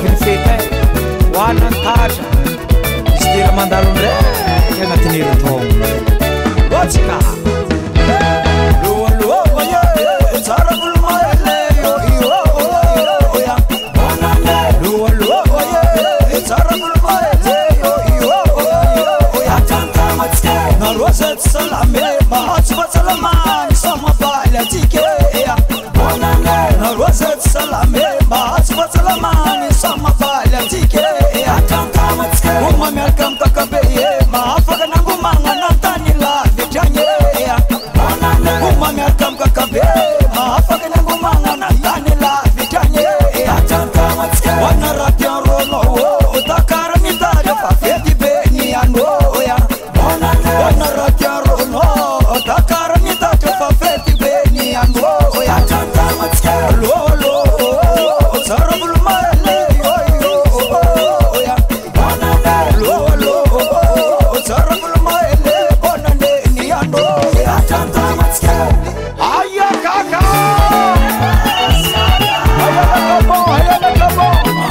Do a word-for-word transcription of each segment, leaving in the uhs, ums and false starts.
finifety hoanantatra izy tera mandalo ndray agnatin'ny herintaogno otsika Salame, mahatma salaman, sama bala tike. Na rozet salame, mahatma salaman, sama bala tike. Uma melkam kakabeye, mahafaga nangumanga nantani la vijanye. Uma melkam kakabeye, mahafaga nangumanga nantani la vijanye. Wana rapia rono, utakara mitare fa fedi be ni ano. Wana rapia rono, utakara mitare fa fedi be ni ano. Lo lo, sarabul male yo yo. Lo lo, sarabul male bonane ni ano. Aya kaka, aya kabo, aya kabo.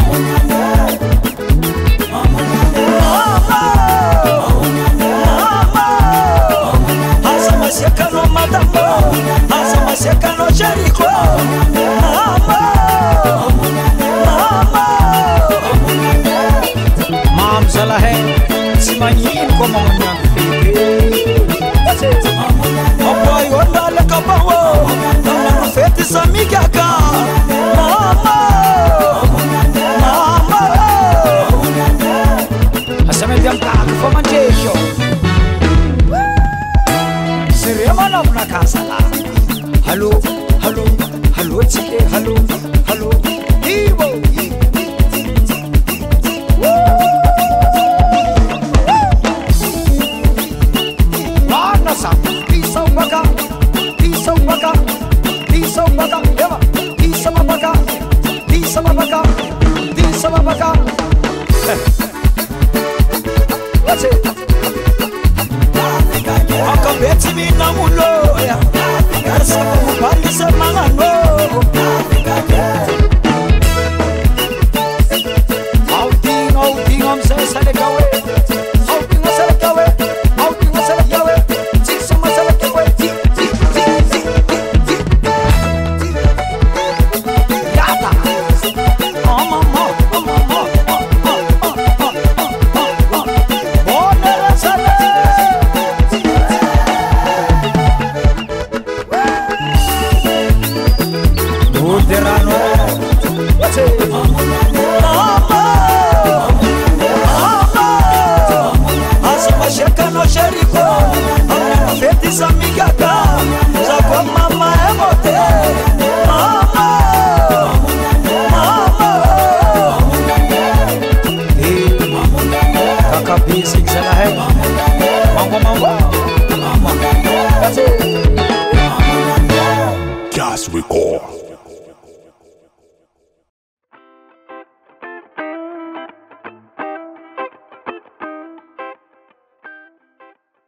Sekano madamo, asama sekano Jericho. Mama, mama, mam salahe, si manyin ko mamunyang pipi. Apa yonda le kabawo, nang feti sa migaka. Mama, mama, asama diam tak fomanjesho. Seremana una casa la. Hello, hello, hello, chique, hello, hello, Evo. Mana sa, pisau baga, pisau baga, pisau baga, eva, pisau baga, pisau baga, pisau baga. That's it. Akabeti mina mulo ya Karsa kubali sa mga no Outing, outing am sa salikawe Outing am salikawe Outing am salikawe Six am salikawe Tik, tik, tik, tik, tik, tik Yata Oh mama, oh mama Oh, oh, oh, oh, oh, oh, oh Bonera sale Uderano, what's it? Mama, mama, asama shekano Jericho, amena feti sa migaka, zako mama emote. Mama, mama, eh, kaka basic zala.